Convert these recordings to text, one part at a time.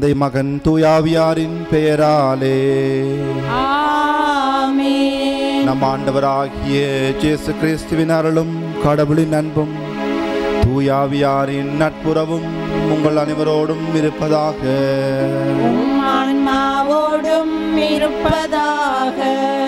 தந்தை மகன் தூயாவியாரின் பெயராலே ஆமென். நம் ஆண்டவராகிய இயேசு கிறிஸ்துவின் அருளும் கடவுளின் அன்பும் தூயாவியாரின் நட்புறவும் உங்கள் அனைவரோடும் இருப்பதாக. உம் ஆன்மாவோடும் இருப்பதாக.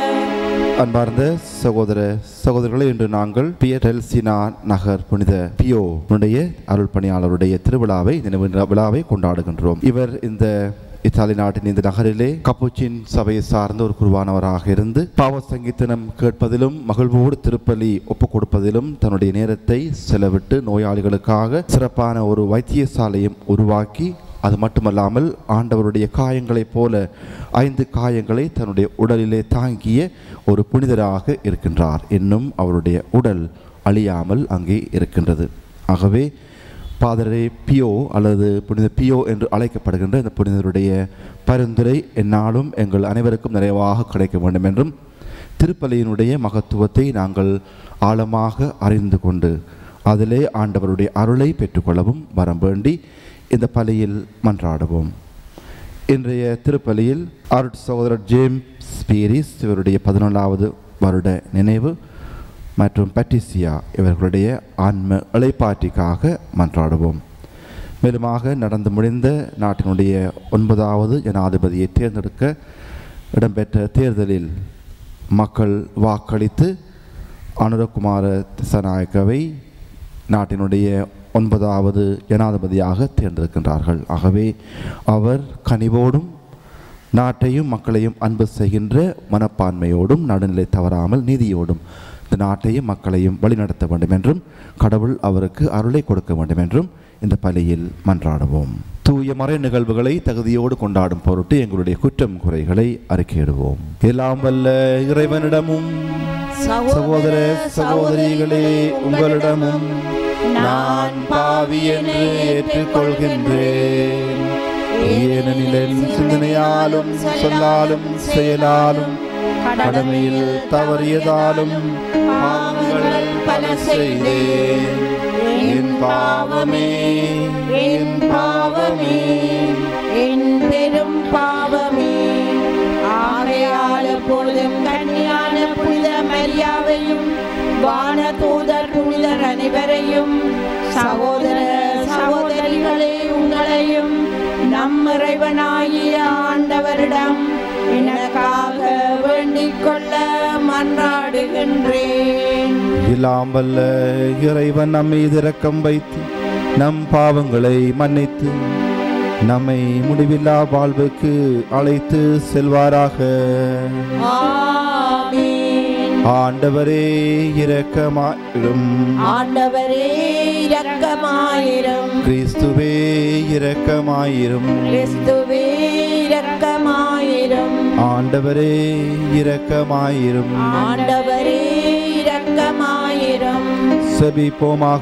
அன்பார்ந்த சகோதர சகோதரர்களை, இன்று நாங்கள் பியர்டெல்சினா நகர் புனித பியோ அருள் பணியாளருடைய திருவிழாவை விழாவை கொண்டாடுகின்றோம். இவர் இந்த இத்தாலி நாட்டின் இந்த நகரிலே கப்புச்சின் சபையை சார்ந்த ஒரு குருவானவராக இருந்து பாவ சங்கீதனம் கேட்பதிலும் மகிழ்வோடு திருப்பலி ஒப்புக் கொடுப்பதிலும் தன்னுடைய நேரத்தை செலவிட்டு நோயாளிகளுக்காக சிறப்பான ஒரு வைத்தியசாலையும் உருவாக்கி, அது மட்டுமல்லாமல் ஆண்டவருடைய காயங்களைப் போல 5 காயங்களை தன்னுடைய உடலிலே தாங்கிய ஒரு புனிதராக இருக்கின்றார். இன்னும் அவருடைய உடல் அழியாமல் அங்கே இருக்கின்றது. ஆகவே பாதரே பியோ அல்லது புனித பியோ என்று அழைக்கப்படுகின்ற இந்த புனிதருடைய பரிந்துரை எந்நாளும் எங்கள் அனைவருக்கும் நிறைவாக கிடைக்க வேண்டும் என்றும், திருப்பலியினுடைய மகத்துவத்தை நாங்கள் ஆழமாக அறிந்து கொண்டு அதிலே ஆண்டவருடைய அருளை பெற்றுக்கொள்ளவும் வரம் வேண்டி இந்த பலியில் மன்றாடுவோம். இன்றைய திருப்பலியில் சகோதரர் ஜேம்ஸ் பீரிஸ் இவருடைய 14வது வருட நினைவு மற்றும் பட்டிசியா இவர்களுடைய ஆன்ம இளைப்பாற்றிக்காக மன்றாடுவோம். மேலுமாக நடந்து முடிந்த நாட்டினுடைய 9வது ஜனாதிபதியை தேர்ந்தெடுக்க இடம்பெற்ற தேர்தலில் மக்கள் வாக்களித்து அனுரகுமார திசாநாயக்கவை நாட்டினுடைய 9வது ஜனாதிபதியாக தேர்ந்தெடுக்கின்றார்கள். ஆகவே அவர் கனிவோடும் நாட்டையும் மக்களையும் அன்பு செய்கின்ற மனப்பான்மையோடும் நடுநிலை தவறாமல் நீதியோடும் இந்த நாட்டையும் மக்களையும் வழிநடத்த வேண்டும் என்றும், கடவுள் அவருக்கு அருளை கொடுக்க வேண்டும் என்றும் இந்த பலியில் மன்றாடுவோம். தூய மறை நிகழ்வுகளை தகுதியோடு கொண்டாடும் பொருட்டு எங்களுடைய குற்றம் குறைகளை அறிக்கையிடுவோம். எல்லாம் வல்ல இறைவனிடமும் சகோதர சகோதரிகளே உங்களிடமும் நான் பாவி என்று ஏற்றுக்கொள்கின்றேன். ஏனெனில் என் சிந்தனையாலும் சொல்லாலும் செயலாலும் கடமையில் தவறியதாலும் பாவங்கள் பல செய்தேன். என் பாவமே என் பாவமே என் பெரும் பாவமே. ஆகையால் எப்பொழுதும் கன்னியான புனித மரியாவையும் வான தூதர் புனிதர் அனைவரையும் சகோதர சகோதரிகளே உங்களையும் நம் இறைவனாகிய ஆண்டவரிடம் எனக்காக வேண்டிக் கொள்ள மன்றாடுகின்றேன். எல்லாம் வல்ல இறைவன் நம்மை இரக்கம் வைத்து நம் பாவங்களை மன்னித்து நம்மை முடிவில்லா வாழ்வுக்கு அழைத்து செல்வாராக. ஆமென். ஆண்டவரே இரக்கமாயிரும். ஆண்டவரே இரக்கமாயிரும். கிறிஸ்துவே இரக்கமாயிரும். கிறிஸ்துவே இரக்கமாயிரும். ஆண்டவரே இரக்கமாயிரும். ஆண்டவரே இரக்கமாயிரும். செபிப்போமாக.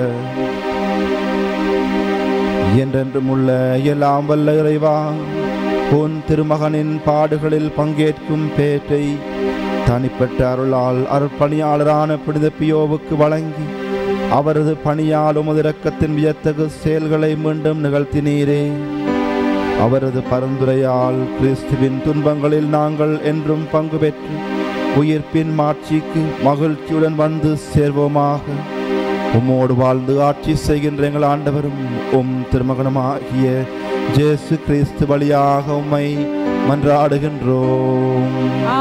என்றென்றும் உள்ள எல்லாம் வல்ல இறைவா, உன் திருமகனின் பாடுகளில் பங்கேற்கும் பேற்றை தனிப்பட்ட அருளால் அருட்பணியாளரான புனித பியோவுக்கு வழங்கி அவரது பணியால் உமது இரக்கத்தின் வியத்தகு செயல்களை மீண்டும் நிகழ்த்தினீரே. அவரது பரிந்துரையால் கிறிஸ்துவின் துன்பங்களில் நாங்கள் என்றும் பங்கு பெற்று உயிர்ப்பின் மாட்சிக்கு மகிழ்ச்சியுடன் வந்து சேர்வோமாக. உம்மோடு வாழ்ந்து ஆட்சி செய்கின்ற எங்கள் ஆண்டவரும் உம் திருமகனுமாகிய இயேசு கிறிஸ்து வழியாக உம்மை மன்றாடுகின்றோம்.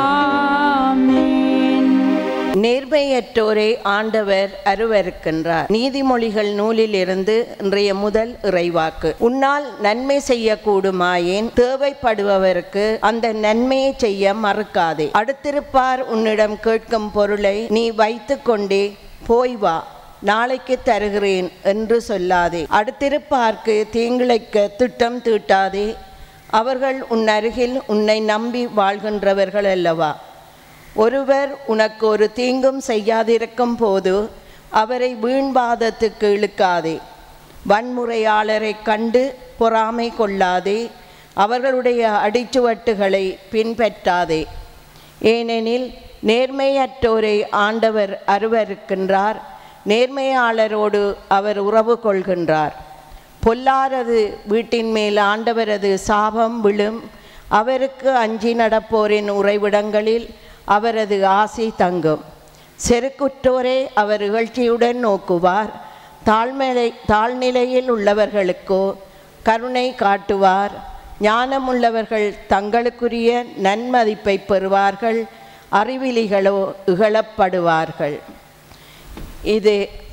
நேர்மையற்றோரை ஆண்டவர் அருவருக்கின்றார். நீதிமொழிகள் நூலில் இருந்து இன்றைய முதல் இறைவாக்கு. உன்னால் நன்மை செய்யக்கூடுமாயின் தேவைப்படுபவருக்கு அந்த நன்மையை செய்ய மறுக்காதே. அடுத்திருப்பார் உன்னிடம் கேட்கும் பொருளை நீ வைத்து கொண்டே போய் வா, நாளைக்கு தருகிறேன் என்று சொல்லாதே. அடுத்திருப்பார்க்கு தீங்கிழைக்க திட்டம் தீட்டாதே. அவர்கள் உன் அருகில் உன்னை நம்பி வாழ்கின்றவர்கள் அல்லவா. ஒருவர் உனக்கு ஒரு தீங்கும் செய்யாதிருக்கும் போது அவரை வீண்பாதத்துக்கு இழுக்காதே. வன்முறையாளரை கண்டு பொறாமை கொள்ளாதே. அவர்களுடைய அடிச்சுவட்டுகளை பின்பற்றாதே. ஏனெனில் நேர்மையற்றோரை ஆண்டவர் அருவருக்கின்றார். நேர்மையாளரோடு அவர் உறவு கொள்கின்றார். பொல்லாரது வீட்டின் மேல் ஆண்டவரது சாபம் விழும். அவருக்கு அஞ்சி நடப்போரின் உறைவிடங்களில் அவரது ஆசி தங்கும். செருக்குற்றோரே அவர் இகழ்ச்சியுடன் நோக்குவார். தாழ்நிலையில் உள்ளவர்களுக்கோ கருணை காட்டுவார். ஞானமுள்ளவர்கள் தங்களுக்குரிய நன்மதிப்பை பெறுவார்கள். அறிவிலிகளோ இகழப்படுவார்கள். இது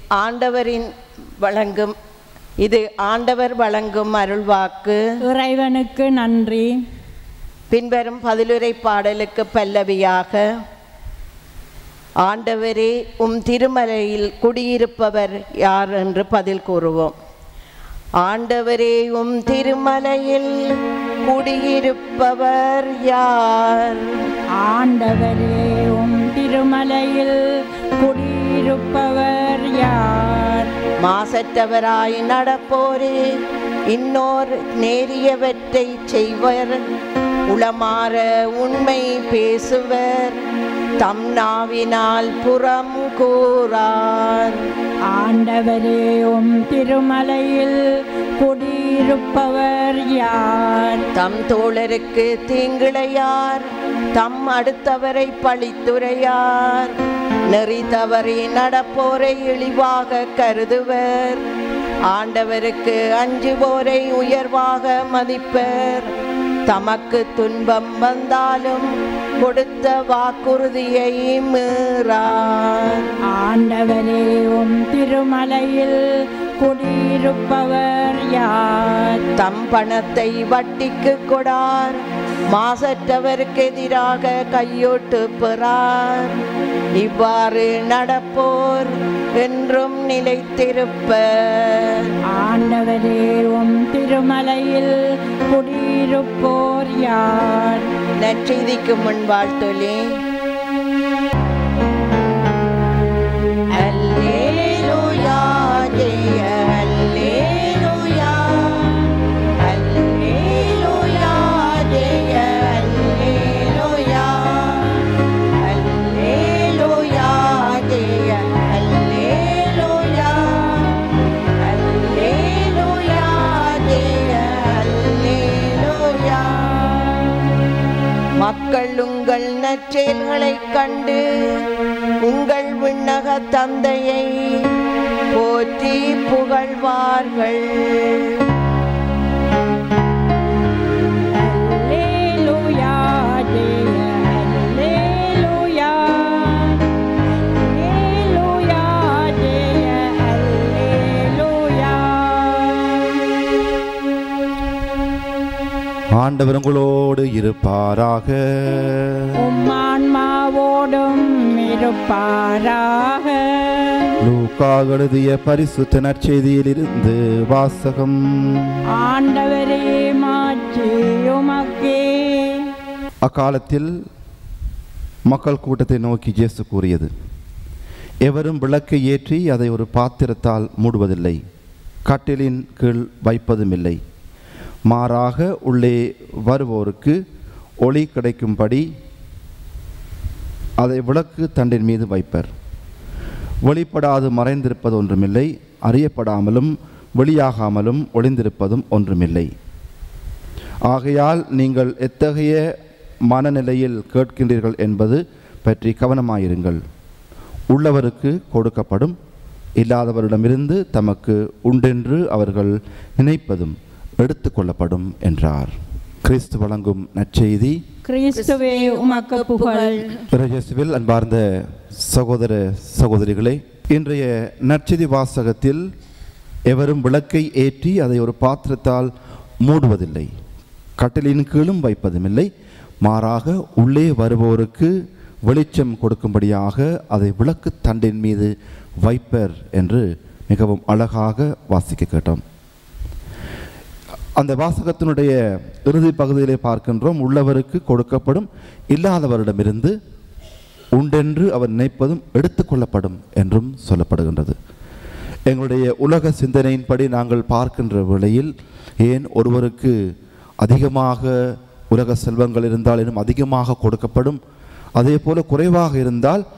ஆண்டவர் வழங்கும் அருள்வாக்கு. இறைவனுக்கு நன்றி. பின்வரும் பதிலுரை பாடலுக்கு பல்லவியாக, ஆண்டவரே உம் திருமலையில் குடியிருப்பவர் யார் என்று பதில் கூறுவோம். ஆண்டவரே உம் திருமலையில் குடியிருப்பவர் யார்? ஆண்டவரே உம் திருமலையில் குடியிருப்பவர் யார்? மாசற்றவராய் நடப்போரே, இன்னோர் நேரியவற்றை செய்வர், உளமாற உண்மை பேசுவர், தம் நாவினால் புறம் கூறார். ஆண்டவரே உம் திருமலையில் குடியிருப்பவர் யார்? தம் தோழருக்கு தீங்கிழையார், தம் அடுத்தவரை பழித்துரையார், நெறி தவறி நடப்போரை இழிவாக கருதுவர், ஆண்டவருக்கு அஞ்சுவோரை உயர்வாக மதிப்பர், தமக்கு துன்பம் வந்தாலும் கொடுத்த வாக்குறுதியை மீறார். ஆண்டவரே உம் திருமலையில் குடியிருப்பவர் யார்? தம் பணத்தை வட்டிக்கு கொடார், மாசற்றவருக்கு எதிராக கையோட்டு பெறார், இவ்வாறு நடப்போர் என்றும் நிலைத்திருப்பர். ஆண்டவரே உம் திருமலையில் குடியிருப்போர் யார்? நற்செய்திக்கு முன் வாழ்த்தொலி. அல்லேலூயா, ஜெய அல்லேலூயா, அல்லேலூயா, ஜெய அல்லேலூயா, அல்லேலூயா, ஜெய அல்லேலூயா, அல்லேலூயா, ஜெய அல்லேலூயா. மக்கள் உங்கள் நற்செயல்களைக் கண்டு உங்கள் விண்ணக தந்தையை போற்றி புகழ்வார்கள். அல்லேலூயா, ஜெய அல்லேலூயா, அல்லேலூயா, ஜெய அல்லேலூயா. ஆண்டவர் உங்களோடு இருப்பாராக. உம் ஆன்மாவோடும் இருப்பாராக. லூக்கா எழுதிய பரிசுத்த நற்செய்தியில் இருந்து வாசகம். ஆண்டவரே மாட்சி உமக்கே. அக்காலத்தில் மக்கள் கூட்டத்தை நோக்கி இயேசு கூறியது, எவரும் விளக்கை ஏற்றி அதை ஒரு பாத்திரத்தால் மூடுவதில்லை, கட்டிலின் கீழ் வைப்பதுமில்லை. மாறாக உள்ளே வருவோருக்கு ஒளி கிடைக்கும்படி அதை விளக்கு தண்டின் மீது வைப்பர். வெளிப்படாது மறைந்திருப்பது ஒன்றுமில்லை, அறியப்படாமலும் வெளியாகாமலும் ஒளிந்திருப்பதும் ஒன்றுமில்லை. ஆகையால் நீங்கள் எத்தகைய மனநிலையில் கேட்கின்றீர்கள் என்பது பற்றி கவனமாயிருங்கள். உள்ளவருக்கு கொடுக்கப்படும், இல்லாதவரிடமிருந்து தமக்கு உண்டென்று அவர்கள் நினைப்பதும் எடுத்துக்கொள்ளப்படும் என்றார். கிறிஸ்து வழங்கும் நற்செய்தி. கிறிஸ்துவே உமக்கு புகழ். இயேசுவில் அன்பார்ந்த சகோதர சகோதரிகளே, இன்றைய நற்செய்தி வாசகத்தில் எவரும் விளக்கை ஏற்றி அதை ஒரு பாத்திரத்தால் மூடுவதில்லை, கட்டிலின் கீழும் வைப்பதுமில்லை, மாறாக உள்ளே வருபவருக்கு வெளிச்சம் கொடுக்கும்படியாக அதை விளக்கு தண்டின் மீது வைப்பர் என்று மிகவும் அழகாக வாசிக்க கேட்டோம். அந்த வாசகத்தினுடைய இறுதி பகுதியிலே பார்க்கின்றோம், உள்ளவருக்கு கொடுக்கப்படும், இல்லாதவரிடமிருந்து உண்டென்று அவர் நினைப்பதும் எடுத்துக்கொள்ளப்படும் என்றும் சொல்லப்படுகின்றது. எங்களுடைய உலக சிந்தனையின்படி நாங்கள் பார்க்கின்ற வேளையில், ஏன் ஒருவருக்கு அதிகமாக உலக செல்வங்கள் இருந்தால் இன்னும் அதிகமாக கொடுக்கப்படும், அதே போல குறைவாக இருந்தால்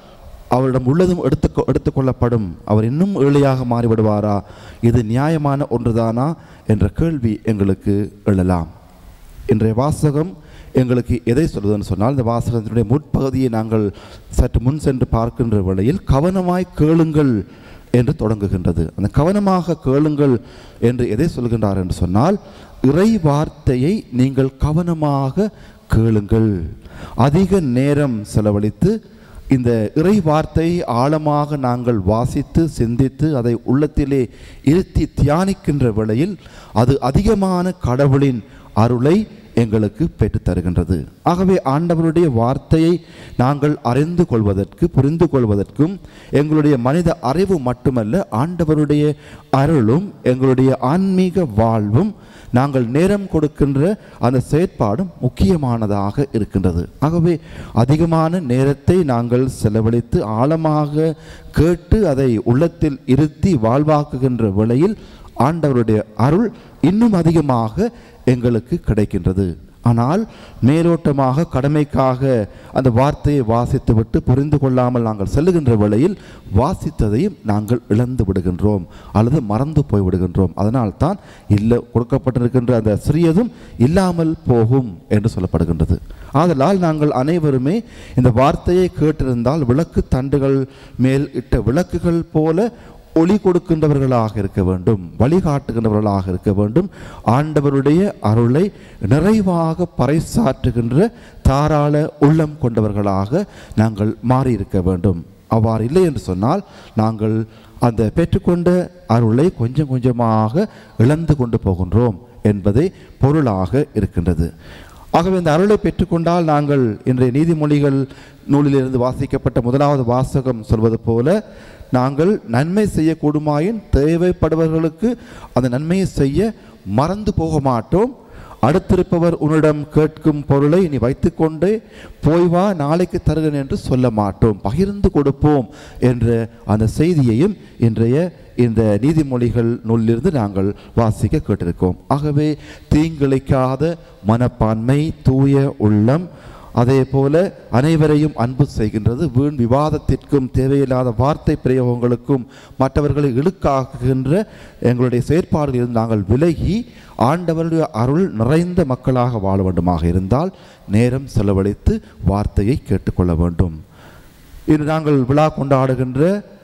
அவரிடம் உள்ளதும் எடுத்துக்கொள்ளப்படும், அவர் இன்னும் ஏழையாக மாறிவிடுவாரா? இது நியாயமான ஒன்றுதானா என்ற கேள்வி எங்களுக்கு எழலாம். இன்றைய வாசகம் எங்களுக்கு எதை சொல்வதுன்னு சொன்னால், இந்த வாசகத்தினுடைய முற்பகுதியை நாங்கள் சற்று முன் சென்று பார்க்கின்ற வேளையில் கவனமாய் கேளுங்கள் என்று தொடங்குகின்றது. அந்த கவனமாக கேளுங்கள் என்று எதை சொல்கின்றார் என்று சொன்னால், இறை வார்த்தையை நீங்கள் கவனமாக கேளுங்கள். அதிக நேரம் செலவழித்து இந்த இறை வார்த்தையை ஆழமாக நாங்கள் வாசித்து சிந்தித்து அதை உள்ளத்திலே இருத்தி தியானிக்கின்ற வேளையில் அது அதிகமான கடவுளின் அருளை எங்களுக்கு பெற்றுத்தருகின்றது. ஆகவே ஆண்டவருடைய வார்த்தையை நாங்கள் அறிந்து கொள்வதற்கு புரிந்து கொள்வதற்கும் எங்களுடைய மனித அறிவு மட்டுமல்ல, ஆண்டவருடைய அருளும் எங்களுடைய ஆன்மீக வாழ்வும் நாங்கள் நேரம் கொடுக்கின்ற அந்த செயற்பாடும் முக்கியமானதாக இருக்கின்றது. ஆகவே அதிகமான நேரத்தை நாங்கள் செலவழித்து ஆழமாக கேட்டு அதை உள்ளத்தில் இருத்தி வாழ்வாக்குகின்ற வேளையில் ஆண்டவருடைய அருள் இன்னும் அதிகமாக எங்களுக்கு கிடைக்கின்றது. ஆனால் மேலோட்டமாக கடமைக்காக அந்த வார்த்தையை வாசித்துவிட்டு புரிந்து கொள்ளாமல் நாங்கள் செல்லுகின்ற வேளையில் வாசித்ததையும் நாங்கள் இழந்து விடுகின்றோம் அல்லது மறந்து போய்விடுகின்றோம். அதனால்தான் இல்லை கொடுக்கப்பட்டிருக்கின்ற அந்த சிறியதும் இல்லாமல் போகும் என்று சொல்லப்படுகின்றது. ஆதலால் நாங்கள் அனைவருமே இந்த வார்த்தையை கேட்டிருந்தால் விளக்கு தண்டுகள் மேல் இட்ட விளக்குகள் போல ஒளி கொடுக்கின்றவர்களாக இருக்க வேண்டும், வழிகாட்டுகின்றவர்களாக இருக்க வேண்டும். ஆண்டவருடைய அருளை நிறைவாக பறைசாற்றுகின்ற தாராள உள்ளம் கொண்டவர்களாக நாங்கள் மாறியிருக்க வேண்டும். அவ்வாறு இல்லை என்று சொன்னால் நாங்கள் அந்த பெற்றுக்கொண்ட அருளை கொஞ்சம் கொஞ்சமாக இழந்து கொண்டு போகின்றோம் என்பதை பொருளாக இருக்கின்றது. ஆகவே இந்த அருளை பெற்றுக்கொண்டால் நாங்கள் இன்றைய நீதிமொழிகள் நூலிலிருந்து வாசிக்கப்பட்ட முதலாவது வாசகம் சொல்வது போல, நாங்கள் நன்மை செய்யக்கூடுமாயின் தேவைப்படுபவர்களுக்கு அந்த நன்மையை செய்ய மறந்து போக மாட்டோம். அடுத்திருப்பவர் உன்னிடம் கேட்கும் பொருளை நீ வைத்துக்கொண்டே போய் வா, நாளைக்கு தருகிறேன் என்று சொல்ல மாட்டோம், பகிர்ந்து கொடுப்போம் என்ற அந்த செய்தியையும் இன்றைய இந்த நீதிமொழிகள் நூலிலிருந்து நாங்கள் வாசிக்க கேட்டிருக்கோம். ஆகவே தீங்கிழைக்காத மனப்பான்மை, தூய உள்ளம், அதே போல அனைவரையும் அன்பு செய்கின்றது, வீண் விவாதத்திற்கும் தேவையில்லாத வார்த்தை பிரயோகங்களுக்கும் மற்றவர்களை இழுக்காக்குகின்ற எங்களுடைய செயற்பாடுகளில் நாங்கள் விலகி ஆண்டவருடைய அருள் நிறைந்த மக்களாக வாழ வேண்டுமாக இருந்தால் நேரம் செலவழித்து வார்த்தையை கேட்டுக்கொள்ள வேண்டும். இன்று நாங்கள் விழா கொண்டாடுகின்ற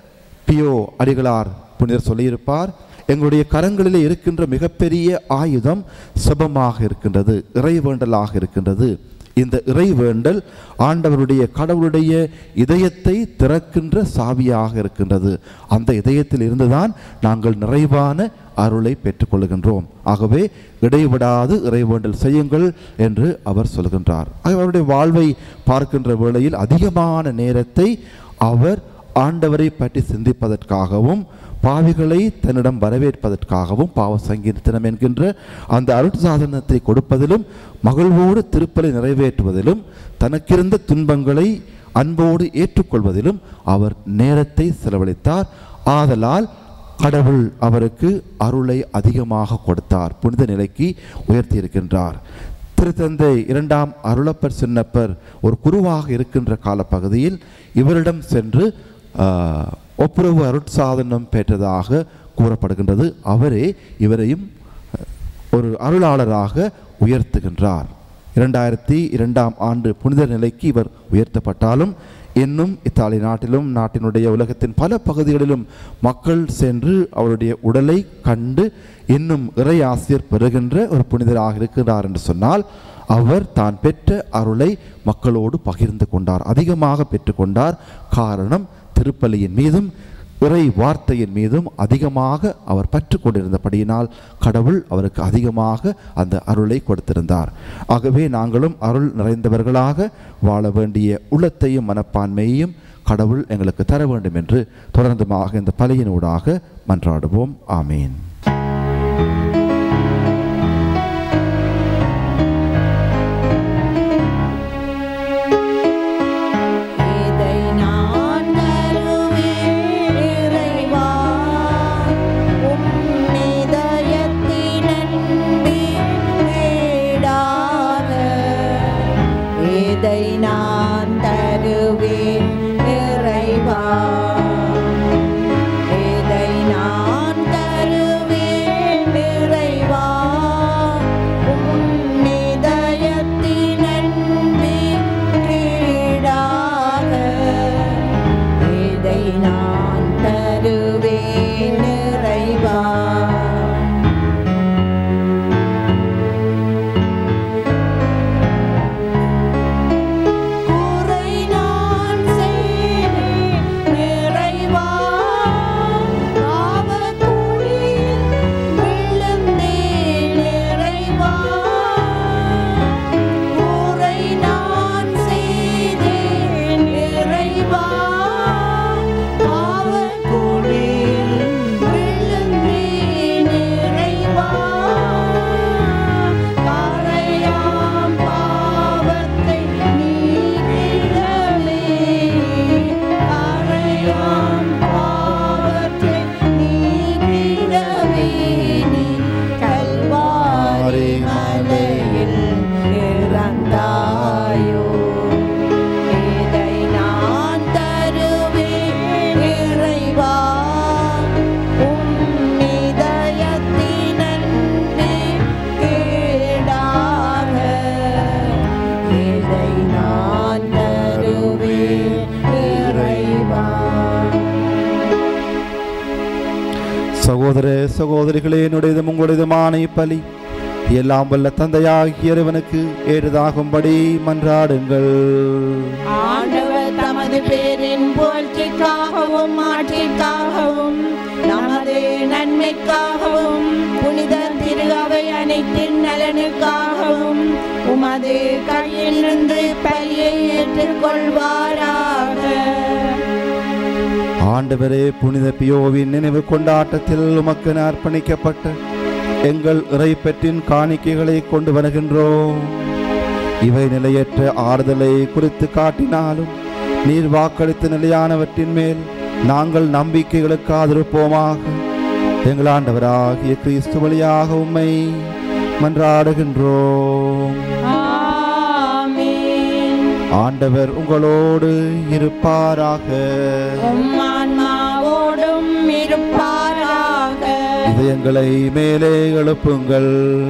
பியோ அடிகளார் புனிதர் சொல்லியிருப்பார், எங்களுடைய கரங்களிலே இருக்கின்ற மிகப்பெரிய ஆயுதம் செபமாக இருக்கின்றது, இறைவேண்டலாக இருக்கின்றது. இந்த இறைவேண்டல் ஆண்டவருடைய கடவுளுடைய இதயத்தை திறக்கின்ற சாவியாக இருக்கின்றது. அந்த இதயத்தில் இருந்துதான் நாங்கள் நிறைவான அருளை பெற்றுக்கொள்கின்றோம். ஆகவே இடைவிடாது இறைவேண்டல் செய்யுங்கள் என்று அவர் சொல்கின்றார். அவருடைய வாழ்வை பார்க்கின்ற வேளையில் அதிகமான நேரத்தை அவர் ஆண்டவரை பற்றி சிந்திப்பதற்காகவும் பாவிகளை தன்னிடம் வரவேற்பதற்காகவும் பாவ சங்கீர்த்தனம் என்கின்ற அந்த அருட்சாதனத்தை கொடுப்பதிலும் மகிழ்வோடு திருப்பலை நிறைவேற்றுவதிலும் தனக்கிருந்த துன்பங்களை அன்போடு ஏற்றுக்கொள்வதிலும் அவர் நேரத்தை செலவழித்தார். ஆதலால் கடவுள் அவருக்கு அருளை அதிகமாக கொடுத்தார், புனித நிலைக்கு உயர்த்தி இருக்கின்றார். திருத்தந்தை இரண்டாம் அருளப்பர் சின்னப்பர் ஒரு குருவாக இருக்கின்ற காலப்பகுதியில் இவரிடம் சென்று ஒப்புரவு அருட்சாதனம் பெற்றதாக கூறப்படுகின்றது. அவரே இவரையும் ஒரு அருளாளராக உயர்த்துகின்றார். 2002ஆம் ஆண்டு புனித நிலைக்கு இவர் உயர்த்தப்பட்டாலும் இன்னும் இத்தாலி நாட்டிலும் நாட்டினுடைய உலகத்தின் பல பகுதிகளிலும் மக்கள் சென்று அவருடைய உடலை கண்டு இன்னும் இறை ஆசிரியர் பெறுகின்ற ஒரு புனிதராக இருக்கிறார் என்று சொன்னால், அவர் தான் பெற்ற அருளை மக்களோடு பகிர்ந்து கொண்டார், அதிகமாக பெற்றுக்கொண்டார். காரணம், திருப்பலியின் மீதும் இறை வார்த்தையின் மீதும் அதிகமாக அவர் பற்று கொண்டிருந்தபடியினால் கடவுள் அவருக்கு அதிகமாக அந்த அருளை கொடுத்திருந்தார். ஆகவே நாங்களும் அருள் நிறைந்தவர்களாக வாழ வேண்டிய உள்ளத்தையும் மனப்பான்மையையும் கடவுள் எங்களுக்கு தர வேண்டும் என்று தொடர்ந்துமாக இந்த பலியினூடாக மன்றாடுவோம். ஆமீன். நான் தருவேன் இறைவா, இதை நான் தருவேன் இறைவா உம் இதயத்தின் அன்பிற்கீடாக. இதை நான் தருவேன் இறைவா. சகோதர சகோதரிகளே, என்னுடையதும் உங்களுடையதுமான இப்பலி எல்லாம் வல்ல தந்தையாகிய இறைவனுக்கு ஏறுதாகும்படி மன்றாடுங்கள். ஆண்டவர் தமது பேரின் புகழ்ச்சிக்காகவும் ஆட்சிக்காகவும் நமது நன்மைக்காகவும் புனித திரு அவை அனைத்தின் நலனுக்காகவும் உமது கையிலிருந்து பலியை ஏற்றுக்கொள்வாராக. ஆண்டவரே, புனித பியோவின் நினைவு கொண்டாட்டத்தில் உமக்கு அர்ப்பணிக்கப்பட்ட எங்கள் இறைப்பற்றின் காணிக்கைகளை கொண்டு வருகின்றோம். இவை நிலையற்ற ஆறுதலை குறித்து காட்டினாலும் நீர் வாக்களித்த நிலையானவற்றின் மேல் நாங்கள் நம்பிக்கைகளுக்கு ஆதரிப்போமாக. எங்கள் ஆண்டவராகிய கிறிஸ்து வழியாக உம்மை மன்றாடுகின்றோம். ஆண்டவர் உங்களோடு இருப்பாராக. இதயங்களை மேலே எழுப்புங்கள்.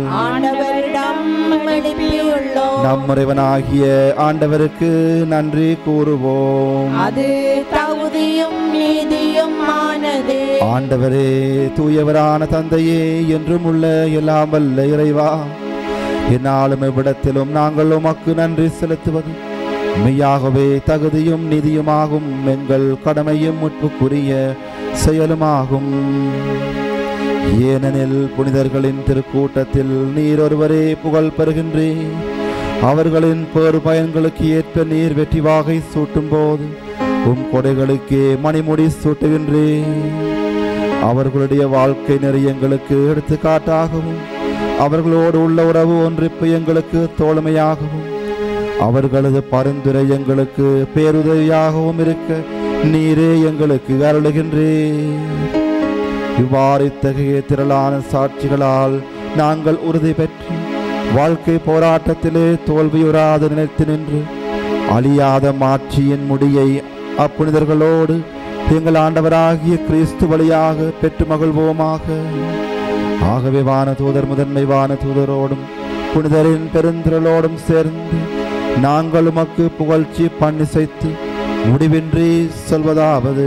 நம் இறைவனாகிய ஆண்டவருக்கு நன்றி கூறுவோம். அது தகுதியும் நீதியும் ஆனது. ஆண்டவரே, தூயவரான தந்தையே, என்றும் உள்ள எல்லாம் வல்ல இறைவா, என்னாலும் இவ்விடத்திலும் நாங்கள் உமக்கு நன்றி செலுத்துவது மெய்யாகவே தகுதியும் நீதியுமாகும். எங்கள் கடமையும் முற்புக்குரிய செயலுமாகும். ஏனெனில் புனிதர்களின் திருக்கூட்டத்தில் நீர் ஒருவரே புகழ் பெறுகின்றேன். அவர்களின் பேறு பயன்களுக்கு ஏற்ப நீர் வெற்றி வாகை சூட்டும் போது உம் கொடைகளுக்கே மணிமுடி சூட்டுகின்றேன். அவர்களுடைய வாழ்க்கை நெறி எங்களுக்கு எடுத்துக்காட்டாகவும் அவர்களோடு உள்ள உறவு ஒன்றிப்பு எங்களுக்கு தோழமையாகவும் அவர்களது பரிந்துரை எங்களுக்கு பேருதவியாகவும் இருக்க நீரே எங்களுக்கு அருளுகின்றேன். இவ்வாறு இத்தகைய திரளான சாட்சிகளால் நாங்கள் உறுதி பெற்று வாழ்க்கை போராட்டத்திலே தோல்வியுறாத நினைத்து நின்று அழியாத மாட்சியின் முடியை அப்புனிதர்களோடு எங்கள் ஆண்டவராகிய கிறிஸ்து வழியாக பெற்று மகிழ்வோமாக. ஆகவே வானதூதர் முதன்மை வானதூதரோடும் புனிதரின் பெருந்திரளோடும் சேர்ந்து நாங்கள் உமக்கு புகழ்ச்சி பண்ணிசைத்து முடிவின்றி சொல்வதாவது: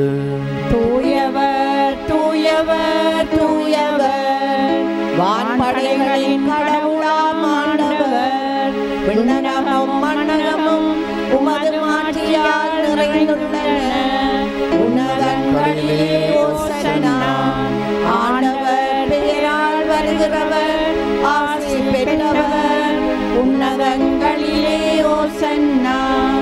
தூயவர் தூயவர் தூயவர், வான்படைகளின் கடவுளாம் ஆண்டவர். விண்ணகமும் மண்ணகமும் உமது மாட்சியால் நிறைந்துள்ளன. உன்னதங்களிலே ஓசன்னா. ஆண்டவர் பெயரால் வருகிறவர் ஆசி பெற்றவர். உன்னதங்களிலே ஓசன்னா.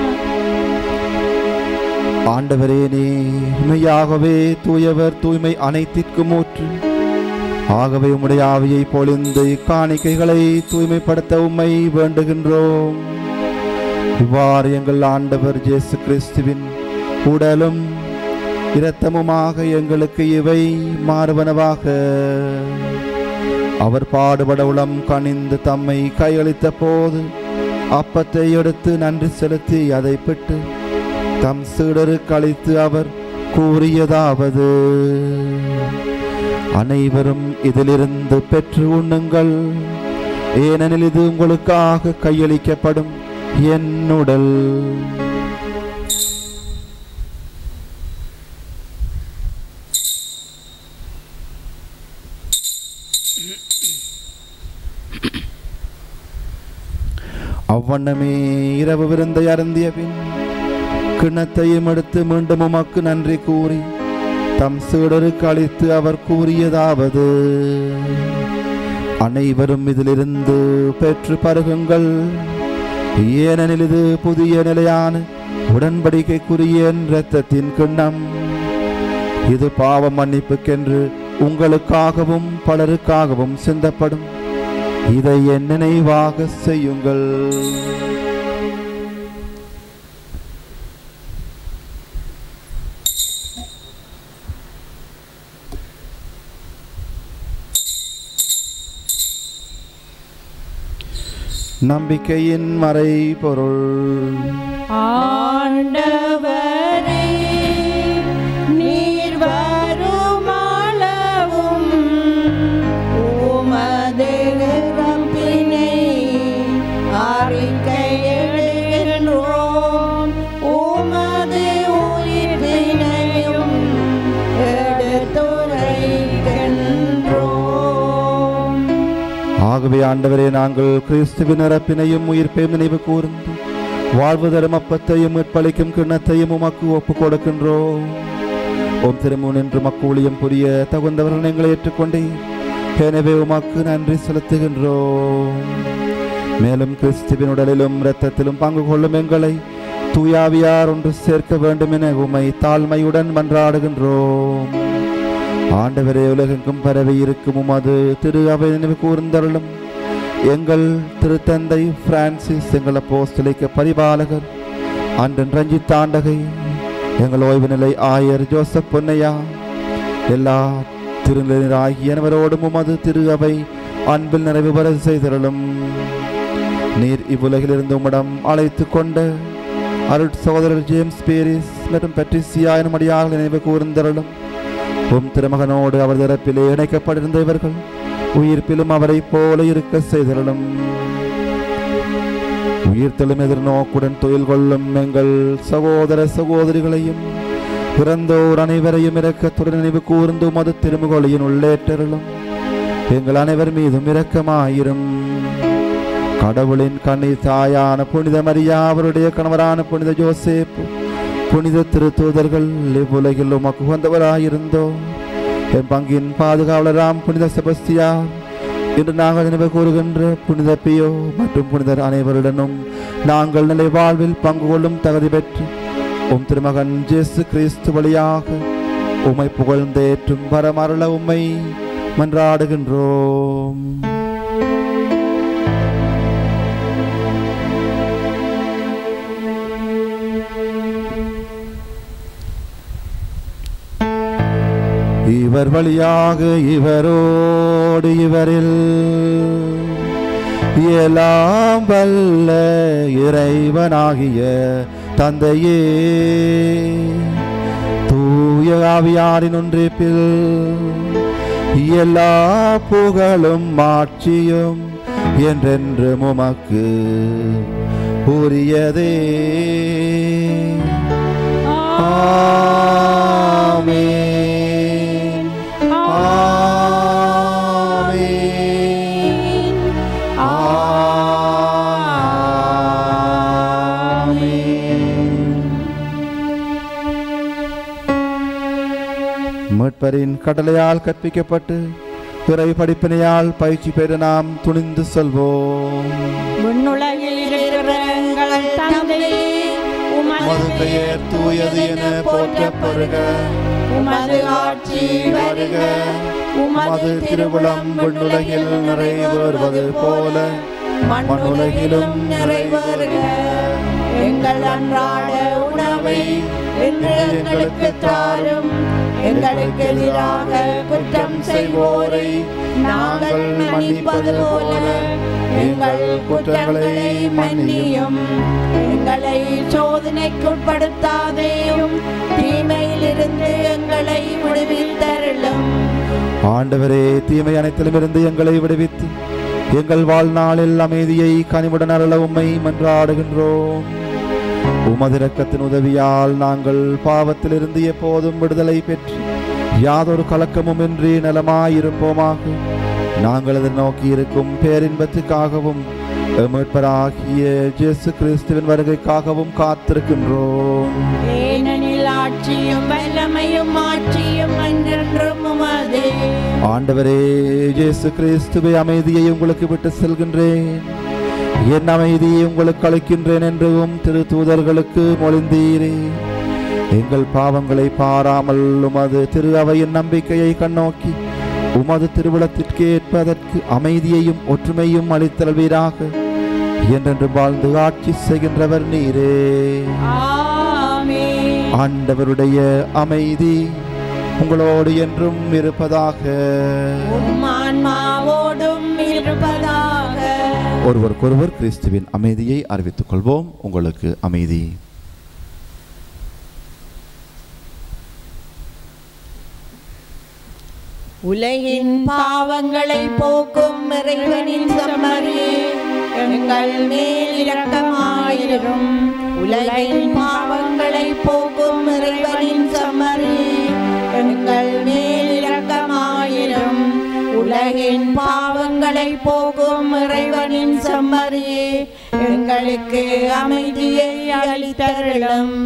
ஆண்டவரே, நீர் மெய்யாகவே தூயவர், தூய்மை அனைத்திற்கும் ஊற்று. ஆகவே உம்முடைய ஆவியை பொழிந்து இக்காணிக்கைகளை தூய்மைப்படுத்த உம்மை வேண்டுகின்றோம். இவ்வாறு எங்கள் ஆண்டவர் இயேசு கிறிஸ்துவின் உடலும் இரத்தமுமாக எங்களுக்கு இவை மாறுவனவாக. அவர் பாடுபட உளம் கனிந்து தம்மை கையளித்த போது அப்பத்தை எடுத்து நன்றி செலுத்தி அதை பெற்று தம் சீடருக்கு அளித்து அவர் கூறியதாவது: அனைவரும் இதிலிருந்து பெற்று உண்ணுங்கள், ஏனெனில் இது உங்களுக்காக கையளிக்கப்படும் என் உடல். அவ்வண்ணமே இரவு விருந்தை அருந்திய பின் கிண்ணத்தையும் எடுத்து மீண்டும் உமக்கு நன்றி கூறி தம் சீடருக்கு அளித்து அவர் கூறியதாவது: அனைவரும் இதிலிருந்து பெற்று பருகுங்கள், ஏனெனில் இது புதிய நிலையான உடன்படிக்கைக்குரிய இரத்தத்தின் கிண்ணம். இது பாவ மன்னிப்புக்கென்று உங்களுக்காகவும் பலருக்காகவும் சிந்தப்படும். இதை என் நினைவாக செய்யுங்கள். நம்பிக்கையின் மறைபொருள். ஆண்டவரே, நீர் வருமளவும் உமது இறப்பினை அறிக்கையிடுகின்றோம், உமது உயிர்ப்பினையும் எடுத்துரைக்கின்றோம். ஆகவே ஆண்டவரே, நாங்கள் கிறிஸ்துவின் இறப்பினையும் உயிர்ப்பையும் நினைவு கூர்ந்து வாழ்வு தரும் அப்பத்தையும் மீட்பளிக்கும் கிண்ணத்தையும் உமக்கு ஒப்புக் கொடுக்கின்றோம். உம் திருமுன் என்று மக்கூழியம் புரிய தகுந்தவர்கள் எங்களை ஏற்றுக்கொண்டீர். எனவே உமக்கு நன்றி செலுத்துகின்றோம். மேலும் கிறிஸ்துவின் உடலிலும் இரத்தத்திலும் பங்கு கொள்ளும் எங்களை தூயாவியார் ஒன்று சேர்க்க வேண்டும் என உம்மை தாழ்மையுடன் மன்றாடுகின்றோம். ஆண்டவரே, உலகெங்கும் பரவி இருக்கும் உமது திரு அவை நினைவு கூர்ந்தருளும் எங்கள் திருத்தந்தை பிரான்சிஸ், எங்கள் அப்போஸ்தலிக்க பரிபாலகர் அன்றன் ரஞ்சித் தாண்டகை, எங்கள் ஓய்வு நிலை ஆயர் ஜோசப் பொன்னையா, எல்லா திருநிலையராகிய அனைவரோடும் உமது திரு அவை அன்பில் நிறைவு பெற செய்தருளும். நீர் இவ்வுலகிலிருந்து உம்மிடம் அழைத்து கொண்ட அருட் சகோதரர் ஜேம்ஸ் பேரிஸ் மற்றும் பெட்ரிசியா எனும் அடியார்கள் நினைவு கூர்ந்தருளும். உம் திருமகனோடு அவர் தரப்பிலே இணைக்கப்பட்டிருந்த இவர்கள் உயிர்ப்பிலும் அவரை போல இருக்க செய்தருளும். உயிர்த்தெழும் எதிர்நோக்குடன் தொழில் கொள்ளும் எங்கள் சகோதர சகோதரிகளையும் இறந்தோர் அனைவரையும் இரக்கத்துடன் நினைவு கூர்ந்து உமது திருமுகொழியின் உள்ளேற்றருளும். எங்கள் அனைவர் மீதும் இரக்கமாயிரும். கடவுளின் கண்ணி தாயான புனித மரியா, அவருடைய கணவரான புனித ஜோசேப்பு, புனித திருத்தூதர்கள் இவ்வுலகில் உமக்கு உகந்தவராயிருந்தோ. என் பங்கின் பாதுகாவலராம் புனித செபஸ்தியா, இன்று நாங்கள் நினைவு கூறுகின்ற புனித பியோ மற்றும் புனிதர் அனைவருடனும் நாங்கள் நிலை வாழ்வில் பங்கு கொள்ளும் தகுதி பெற்று உம் திருமகன் இயேசு கிறிஸ்து வழியாக உம்மை புகழ்ந்தேற்றும் பரமருள உம்மை மன்றாடுகின்றோம். இவர் வழியாக இவரோடு இவரில் எல்லாம் வல்ல இறைவனாகிய தந்தையே, தூய ஆவியாரின் ஒன்றிப்பில் எல்லா புகழும் மாட்சியும் என்றென்று உமக்கு உரியதே. ஆமென். ஆமென். ஆமென். மீட்பரின் கடலையால் கற்பிக்கப்பட்டு பிறை படிப்பினையால் பயிற்சி பெற நாம் துணிந்து செல்வோம். விண்ணுலகில் இருக்கிற எங்கள் தந்தையே, உமது பெயர் தூயது என போற்றப்படுக. உமது ஆட்சி வருக. உமது திருவுளம் விண்ணுலகில் நிறைவேறுவது போல மண்ணுலகிலும் நிறைவேறுக. எங்கள் அன்றாட உணவை இன்று எங்களுக்கு தாரும். எங்களுக்கு எதிராக குற்றம் செய்வோரை நாங்கள் மன்னிப்பது போல எங்கள் குற்றங்களை மன்னியும். எங்களை சோதனை சோதனைக்குட்படுத்தாதேயும் தீமையிலிருந்து எங்களை விடுவித்தருளும். ஆண்டவரே, தீமை அனைத்திலும் இருந்து எங்களை விடுவித்து எங்கள் வாழ்நாளில் அமைதியை கனிவுடன் அருள உம்மை மன்றாடுகின்றோம். உமது இரக்கத்தின் உதவியால் நாங்கள் பாவத்திலிருந்து எப்போதும் விடுதலை பெற்று யாதொரு கலக்கமும் இன்றி நலமாயிருப்போமாக. நாங்கள் அதை நோக்கி இருக்கும் பேரின்பத்துக்காகவும் மீட்பராகிய இயேசு கிறிஸ்துவின் வருகைக்காகவும் காத்திருக்கின்றோம். ஏனெனில் ஆட்சியும் வல்லமையும் ஆட்சியும் என்றென்றும் உமதே. ஆண்டவரே இயேசு கிறிஸ்துவை, அமைதியை உங்களுக்கு விட்டு செல்கின்றேன், என் அமைதியை உங்களுக்கு அளிக்கின்றேன் என்றும் திரு தூதர்களுக்கு மொழிந்தீரே. எங்கள் பாவங்களை பாராமல் உமது திரு அவையின் நம்பிக்கையை கண்ணோக்கி உமது திருவிழத்திற்கு ஏற்பதற்கு அமைதியையும் ஒற்றுமையும் அளித்தல்வீராக. என்றென்று வாழ்ந்து ஆட்சி செய்கின்றவர் நீரே. ஆமென். ஆண்டவருடைய அமைதி உங்களோடு என்றும் இருப்பதாக. உம் ஆன்மாவோடும் இருப்பதாக. ஒருவருக்கொருவர் கிறிஸ்துவின் அமைதியை அறிவித்துக் கொள்வோம். உங்களுக்கு அமைதி. உலகின் பாவங்களை போக்கும் இறைவனின் செம்மறியே, எங்கள் மேல் இரக்கமாயிரும். உலகின் பாவங்களை போக்கும் இறைவனின் செம்மறியே, எங்கள் மேல் இரக்கமாயிரும். உலகின் பாவங்களை போக்கும் இறைவனின் செம்மறியே, எங்களுக்கு அமைதியை அளித்தருளும்.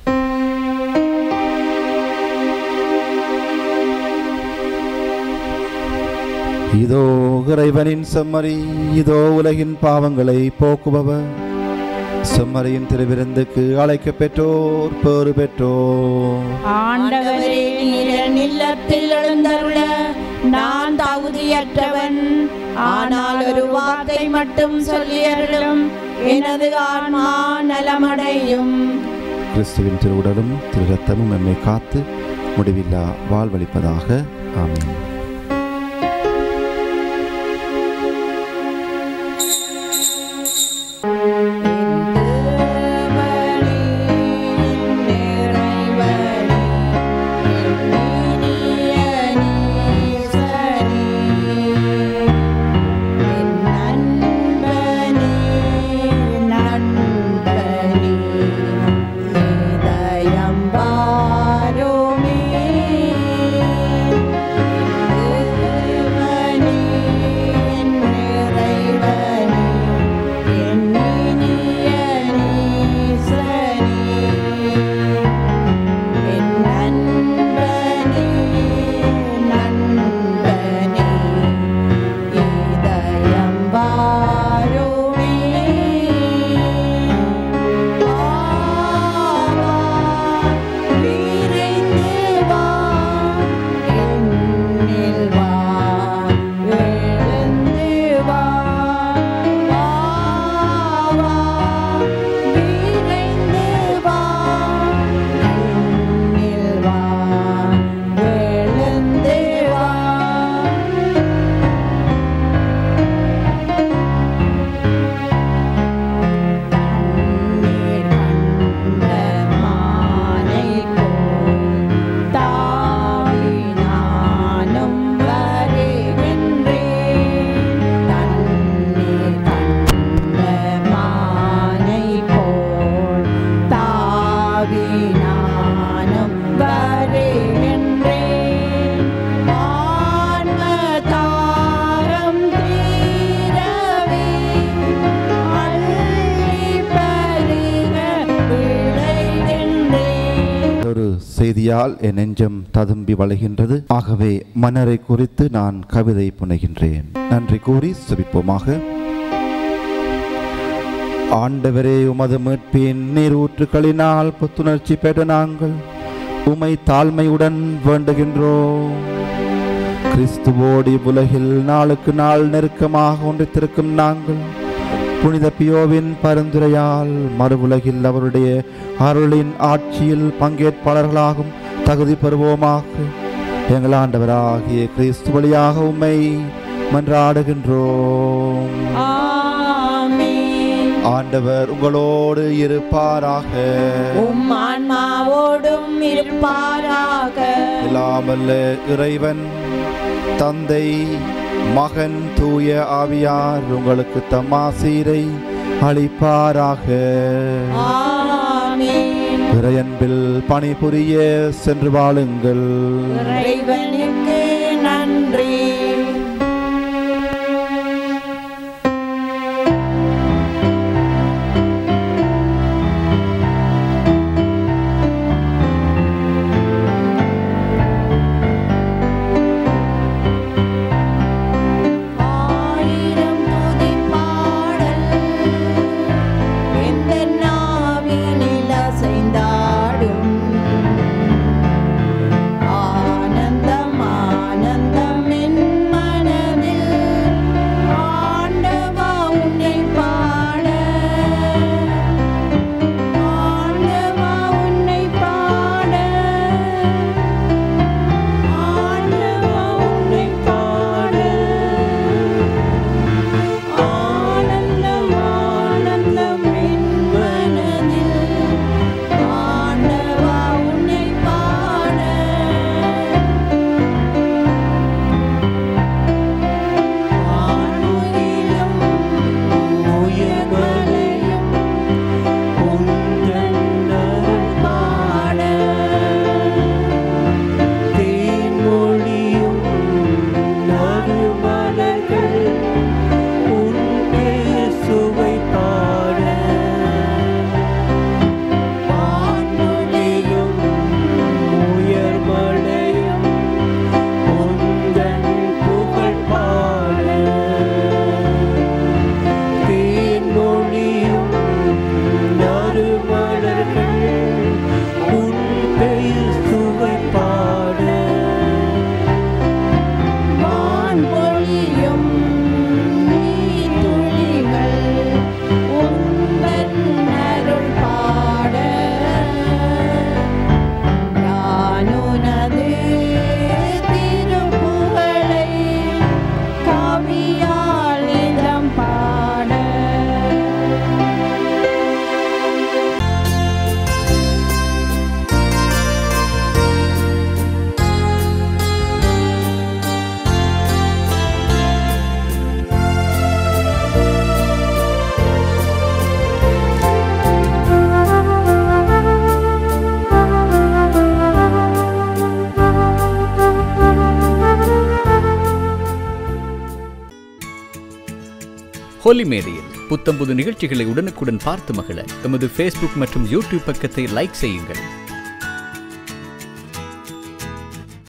இதோ இறைவனின் செம்மறி, இதோ உலகின் பாவங்களை போக்குபவர். செம்மறியின் திருவிருந்துக்கு அழைக்க பெற்றோர் பேறு பெற்றோர். ஆண்டவரே, நீர் இல்லத்தில் எழுந்தருள நான் தகுதியற்றவன். ஆனால் ஒரு வார்த்தை மட்டும் சொல்லியருளும், எனது ஆன்மா நலமடையும். கிறிஸ்துவின் திருவுடலும் திரு ரத்தமும் எம்மை காத்து முடிவில்லா வாழ்வளிப்பதாக. ஆமென். செய்தியால் என் நெஞ்சம் ததும்பி வளைகின்றது. ஆகவே மன்னரை குறித்து நான் கவிதை புனைகின்றேன். நன்றி கூறி செபிப்போமாக. ஆண்டவரே, உமது மீட்பின் நீரூற்றுக்களினால் புத்துணர்ச்சி பெற்ற நாங்கள் உமை தாழ்மையுடன் வேண்டுகின்றோம். கிறிஸ்துவோடு உலகில் நாளுக்கு நாள் நெருக்கமாக ஒன்றித்திருக்கும் நாங்கள் புனித பியோவின் பரிந்துரையால் மறு உலகில் அவருடைய அருளின் ஆட்சியில் பங்கேற்பாளர்களாகும் தகுதி பெறுவோமாக. எங்கள் ஆண்டவராகிய கிறிஸ்து வழியாக உம்மை மன்றாடுகின்றோம். ஆமென். ஆண்டவர் உங்களோடு இருப்பாராக. உம் ஆன்மாவோடும் இருப்பாராக. எல்லாம் வல்ல இறைவன் தந்தை மகன் தூய ஆவியார் உங்களுக்கு தம் ஆசீரை அளிப்பாராக. ஆமென். இறையன்பில் பணிபுரிய சென்று வாழுங்கள். இறைவனுக்கு நன்றி. ஹோலி மேடையில் புத்தம்புது நிகழ்ச்சிகளை உடனுக்குடன் பார்த்து மகிழ எமது ஃபேஸ்புக் மற்றும் யூடியூப் பக்கத்தை லைக் செய்யுங்கள்.